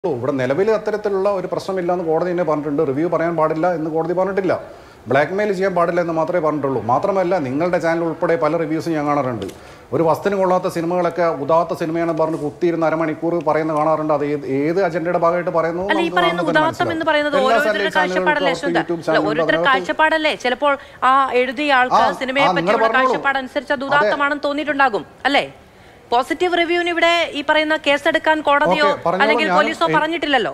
ഇവിടെ നിലവിൽ അത്തരത്തിലുള്ള ഒരു പ്രശ്നമില്ലെന്ന് കോടതി തന്നെ പറഞ്ഞിട്ടുണ്ട്. റിവ്യൂ പറയാൻ പാടില്ല എന്ന് കോടതി പറഞ്ഞിട്ടില്ല. ബ്ലാക്ക്മെയിൽ ചെയ്യാൻ പാടില്ല എന്ന് മാത്രമേ പറഞ്ഞിട്ടുള്ളൂ. മാത്രമല്ല നിങ്ങളുടെ ചാനൽ ഉൾപ്പെടെ പല റിവ്യൂസും ഞാൻ കാണാറുണ്ട്. ഒരു വസ്തുവിന് കൊള്ളാത്ത സിനിമകളൊക്കെ ഉദാത്ത സിനിമയാണെന്ന് പറഞ്ഞ് കുത്തിയിരുന്ന് അരമണിക്കൂർ പറയുന്ന കാണാറുണ്ട്. അത് ഏത് അജണ്ടയുടെ ഭാഗമായിട്ട് പറയുന്നു? കാഴ്ചപ്പാടല്ലേ ചിലപ്പോൾ ആ എഴുതിയ ആൾക്ക് സിനിമയെ പറ്റിയുള്ള കാഴ്ചപ്പാടനുസരിച്ച് അത് ഉദാത്തമാണെന്ന് തോന്നിയിട്ടുണ്ടാകും അല്ലേ? പോസിറ്റീവ് റിവ്യൂവിന് ഇവിടെ ഈ പറയുന്ന കേസെടുക്കാൻ കോടതിയോ അല്ലെങ്കിൽ പോലീസോ പറഞ്ഞിട്ടില്ലല്ലോ.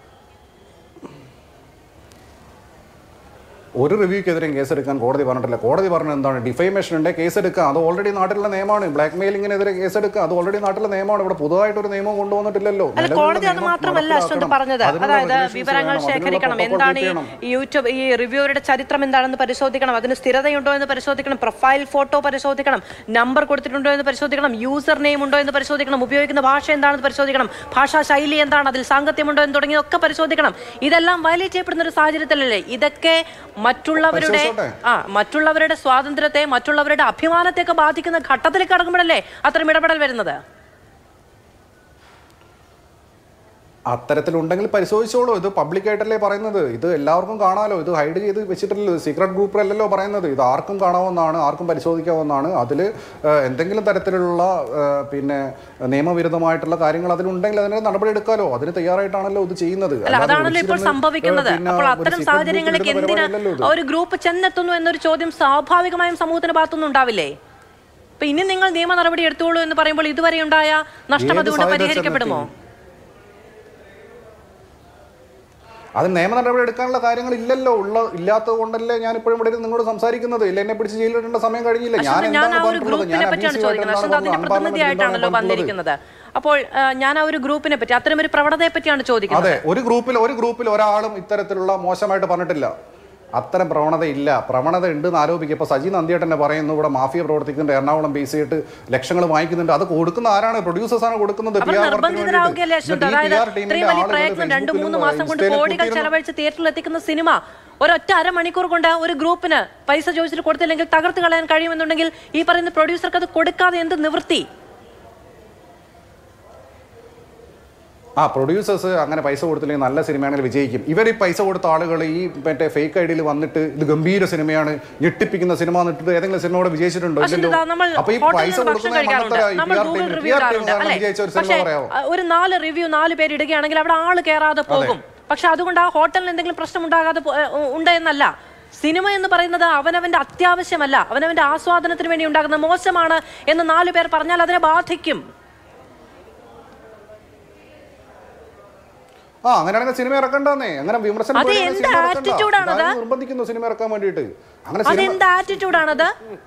ഒരു റിവ്യൂക്കെതിരെയും കേസെടുക്കാൻ കോടതി പറഞ്ഞിട്ടില്ല. കോടതി പറഞ്ഞത് എന്താണ്? ഡിഫൈമേഷൻ ഉണ്ട്, കേസെടുക്കുക. അത് ഓൾറെഡി നാട്ടിലുള്ള നിയമമാണ്. ബ്ലാക്ക് മെയിലിങ്ങിനെതിരെ കേസെടുക്കുക, അത് ഓൾറെഡി നാട്ടിലെ നിയമമാണ്. ഇവിടെ പുതുതായിട്ടൊരു നിയമം കൊണ്ടുവന്നിട്ടില്ലല്ലോ. കോടതി അത് മാത്രമല്ല അശ്വന്ത് പറഞ്ഞത്. അതായത് വിവരങ്ങൾ ശേഖരിക്കണം, എന്താണ് ഈ യൂട്യൂബ് ഈ റിവ്യൂവറുടെ ചരിത്രം എന്താണെന്ന് പരിശോധിക്കണം, അതിന് സ്ഥിരതയുണ്ടോ എന്ന് പരിശോധിക്കണം, പ്രൊഫൈൽ ഫോട്ടോ പരിശോധിക്കണം, നമ്പർ കൊടുത്തിട്ടുണ്ടോ എന്ന് പരിശോധിക്കണം, യൂസർ നെയിം ഉണ്ടോ എന്ന് പരിശോധിക്കണം, ഉപയോഗിക്കുന്ന ഭാഷ എന്താണെന്ന് പരിശോധിക്കണം, ഭാഷാ ശൈലി എന്താണ്, അതിൽ സാങ്കത്യമുണ്ടോ എന്ന് തുടങ്ങിയതൊക്കെ പരിശോധിക്കണം. ഇതെല്ലാം വയലേറ്റ് ചെയ്യപ്പെടുന്ന ഒരു സാഹചര്യത്തിലല്ലേ ഇതൊക്കെ മറ്റുള്ളവരുടെ സ്വാതന്ത്ര്യത്തെ, മറ്റുള്ളവരുടെ അഭിമാനത്തെയൊക്കെ ബാധിക്കുന്ന ഘട്ടത്തിലേക്ക് കടക്കുമ്പോഴല്ലേ അത്തരം ഇടപെടൽ വരുന്നത്? അത്തരത്തിലുണ്ടെങ്കിൽ പരിശോധിച്ചോളൂ. ഇത് പബ്ലിക്കായിട്ടല്ലേ പറയുന്നത്, ഇത് എല്ലാവർക്കും കാണാമല്ലോ. ഇത് ഹൈഡ് ചെയ്ത് വെച്ചിട്ടില്ലല്ലോ, സീക്രട്ട് ഗ്രൂപ്പിലല്ലോ പറയുന്നത്. ഇത് ആർക്കും കാണാവുന്നതാണ്, ആർക്കും പരിശോധിക്കാവുന്നതാണ്. അതിൽ എന്തെങ്കിലും തരത്തിലുള്ള നിയമവിരുദ്ധമായിട്ടുള്ള കാര്യങ്ങൾ അതിലുണ്ടെങ്കിൽ അതിന് നടപടി എടുക്കാമല്ലോ. അതിന് തയ്യാറായിട്ടാണല്ലോ ഇത് ചെയ്യുന്നത്. അതാണല്ലോ ഇപ്പോൾ സംഭവിക്കുന്നത്. അപ്പോൾ അത്തരം സാഹചര്യങ്ങളിലേക്ക് എന്തിനാ ഒരു ഗ്രൂപ്പ് ചെന്നെത്തുന്നു എന്നൊരു ചോദ്യം സ്വാഭാവികമായും സമൂഹത്തിന്റെ ഭാഗത്തുനിന്ന് ഉണ്ടാവില്ലേ? അപ്പൊ ഇനി നിങ്ങൾ നിയമ നടപടി എടുത്തോളൂ എന്ന് പറയുമ്പോൾ ഇതുവരെ ഉണ്ടായ നഷ്ടം അതുകൊണ്ട് പരിഹരിക്കപ്പെടുമോ? അത് നിയമ നടപടി എടുക്കാനുള്ള കാര്യങ്ങൾ ഇല്ലല്ലോ. ഇല്ലാത്തത് കൊണ്ടല്ലേ ഞാൻ ഇപ്പോഴും ഇവിടെ നിങ്ങളോട് സംസാരിക്കുന്നത്. ഇല്ല, എന്നെ പിടിച്ച് ജയിലിടേണ്ട സമയം കഴിഞ്ഞില്ല. പ്രതിനിധിയായിട്ടാണല്ലോ വന്നിരിക്കുന്നത്. അപ്പോൾ ഞാൻ ആ ഒരു ഗ്രൂപ്പിനെ പറ്റി, അത്തരം ഒരു പ്രവണതയെ പറ്റിയാണ് ചോദിക്കുന്നത്. അതെ, ഒരു ഗ്രൂപ്പിൽ ഒരാളും ഇത്തരത്തിലുള്ള മോശമായിട്ട് പറഞ്ഞിട്ടില്ല. അത്തരം പ്രവണത ഇല്ല. പ്രവണത ഉണ്ടെന്ന് ആരോപിക്കുക. ഇപ്പോൾ സജി നന്ദിയേട്ടനെ പറയുന്നു ഇവിടെ മാഫിയ പ്രവർത്തിക്കുന്നുണ്ട്, എറണാകുളം ബേസ് ചെയ്തിട്ട് ലക്ഷങ്ങൾ വാങ്ങിക്കുന്നുണ്ട്. അത് കൊടുക്കുന്ന ആരാണ്? പ്രൊഡ്യൂസേഴ്സാണ് കൊടുക്കുന്നത്. രണ്ടു മൂന്ന് മാസം കൊണ്ട് കോടികൾ ചെലവഴിച്ച് തിയേറ്ററിൽ എത്തിക്കുന്ന സിനിമ ഒരൊറ്റ അരമണിക്കൂർ കൊണ്ട് ഒരു ഗ്രൂപ്പിന് പൈസ ചോദിച്ചിട്ട് കൊടുത്തില്ലെങ്കിൽ തകർത്ത് കളയാൻ കഴിയുമെന്നുണ്ടെങ്കിൽ ഈ പറയുന്ന പ്രൊഡ്യൂസർക്ക് അത് കൊടുക്കാതെ എന്ത് നിവൃത്തി? പ്രൊഡ്യൂസേഴ്സ് അങ്ങനെ പൈസ കൊടുത്തില്ലെങ്കിൽ നല്ല സിനിമയാണെങ്കിൽ വിജയിക്കും. ഇവർ ഈ പൈസ കൊടുത്ത ആളുകൾ ഈ ഫേക്ക് ഐഡിയിൽ വന്നിട്ട് ഇത് ഗംഭീര സിനിമയാണ്, ഞെട്ടിപ്പിക്കുന്ന സിനിമ എന്നിട്ട് ഏതെങ്കിലും സിനിമ കൂടെ വിജയിച്ചിട്ടുണ്ടോ? അപ്പൊ ഈ പൈസ ഒരു 4 റിവ്യൂ 4 പേര് ഇടുകയാണെങ്കിൽ അവിടെ ആള് കയറാതെ പോകും. പക്ഷെ അതുകൊണ്ട് ആ ഹോട്ടലിന് എന്തെങ്കിലും പ്രശ്നം ഉണ്ടാകാതെ ഉണ്ട് എന്നല്ല. സിനിമ എന്ന് പറയുന്നത് അവനവന്റെ അത്യാവശ്യമല്ല, അവനവന്റെ ആസ്വാദനത്തിന് വേണ്ടി ഉണ്ടാകുന്ന മോശമാണ് എന്ന് 4 പേർ പറഞ്ഞാൽ അതിനെ ബാധിക്കും. അങ്ങനെയാണെങ്കിൽ സിനിമ ഇറക്കണ്ടെന്നേ. അങ്ങനെ വിമർശനം നിർബന്ധിക്കുന്നു സിനിമ ഇറക്കാൻ വേണ്ടിയിട്ട്. അങ്ങനെ അത് എന്ത് ആറ്റിറ്റ്യൂഡാണെന്ന്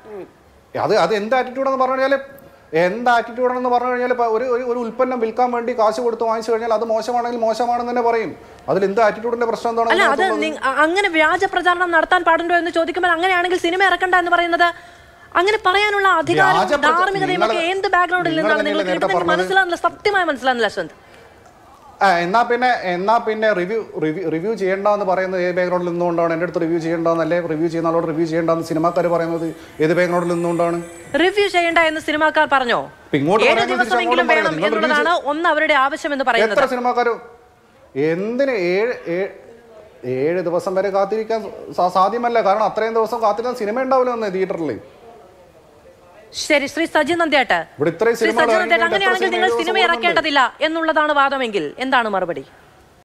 പറഞ്ഞു കഴിഞ്ഞാൽ എന്താറ്റിറ്റ്യൂഡാണെന്ന് പറഞ്ഞു കഴിഞ്ഞാൽ ഒരു ഉൽപ്പന്നം വിൽക്കാൻ വേണ്ടി കാശ് കൊടുത്ത് വാങ്ങിച്ചു കഴിഞ്ഞാൽ അത് മോശമാണെങ്കിൽ മോശമാണെന്ന് തന്നെ പറയും. അതിൽ എന്ത് ആറ്റിറ്റ്യൂഡിന്റെ പ്രശ്നം എന്താണ്? അങ്ങനെ വ്യാജ പ്രചാരണം നടത്താൻ പാടുണ്ടോ എന്ന് ചോദിക്കുമ്പോൾ അങ്ങനെയാണെങ്കിൽ സിനിമ ഇറക്കണ്ട എന്ന് പറയുന്നത്, അങ്ങനെ പറയാനുള്ള അധികാരം ധാർമ്മികതയും ഒക്കെ എന്ത് ബാക്ക്ഗ്രൗണ്ടിൽ നിന്നാണ് നിങ്ങൾക്ക് മനസ്സിലാകുന്നില്ല, സത്യമായി മനസ്സിലാകുന്നില്ല അശ്വന്ത്. എന്നാ പിന്നെ റിവ്യൂ ചെയ്യേണ്ടെന്ന് പറയുന്നത് ഏത് ബാക്ക്ഗ്രൗണ്ടിൽ നിന്നുകൊണ്ടാണ്? എൻ്റെ അടുത്ത് റിവ്യൂ ചെയ്യേണ്ടെന്നല്ലേ റിവ്യൂ ചെയ്യുന്ന ആളോട് റിവ്യൂ ചെയ്യേണ്ടെന്ന് സിനിമാക്കാർ പറയുന്നത് ഏത് ബാക്ക്ഗ്രൗണ്ടിൽ നിന്നുകൊണ്ടാണ്? റിവ്യൂ ചെയ്യേണ്ട എന്ന് സിനിമാക്കാർ പറഞ്ഞോ? 7 ദിവസമെങ്കിലും വേണം എന്നുള്ളതാണ് ഒന്ന് അവരുടെ ആവശ്യം എന്ന് പറയുന്നത്. എത്ര സിനിമാക്കാർ എന്തിന് 7 ദിവസം വരെ കാത്തിരിക്കാൻ സാധ്യമല്ല. കാരണം അത്രയും ദിവസം കാത്തിരിക്കാൻ സിനിമ ഉണ്ടാവില്ല തിയേറ്ററിൽ. ശരി, ശ്രീ സജി നന്ദിയേട്ട്, അങ്ങനെയാണെങ്കിൽ നിങ്ങൾ സിനിമ ഇറക്കേണ്ടതില്ല എന്നുള്ളതാണ് വാദമെങ്കിൽ എന്താണ് മറുപടി?